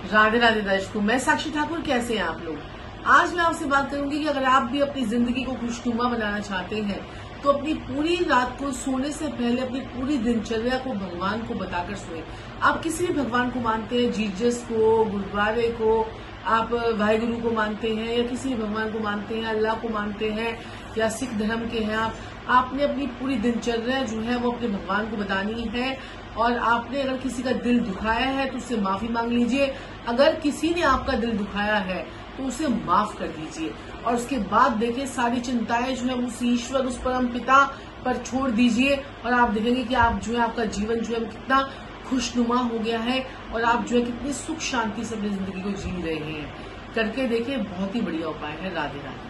राधे राधे दर्शकों, मैं साक्षी ठाकुर। कैसे हैं आप लोग? आज मैं आपसे बात करूंगी कि अगर आप भी अपनी जिंदगी को खुशनुमा बनाना चाहते हैं तो अपनी पूरी रात को सोने से पहले अपनी पूरी दिनचर्या को भगवान को बताकर सोएं। आप किसी भी भगवान को मानते हैं, जीसस को, गुरुद्वारे को, आप वाहिगुरु को मानते हैं या किसी भी भगवान को मानते हैं, अल्लाह को मानते हैं या सिख धर्म के हैं आपने अपनी पूरी दिनचर्या जो है वो अपने भगवान को बतानी है। और आपने अगर किसी का दिल दुखाया है तो उससे माफी मांग लीजिए। अगर किसी ने आपका दिल दुखाया है तो उसे माफ कर दीजिए और उसके बाद देखिए सारी चिंताएं जो है उस ईश्वर, उस परम पिता पर छोड़ दीजिए और आप देखेंगे कि आप जो है आपका जीवन जो है कितना खुशनुमा हो गया है और आप जो है कितनी सुख शांति से अपनी जिंदगी को जी रहे हैं। करके देखिए, बहुत ही बढ़िया उपाय है। राधे राधे।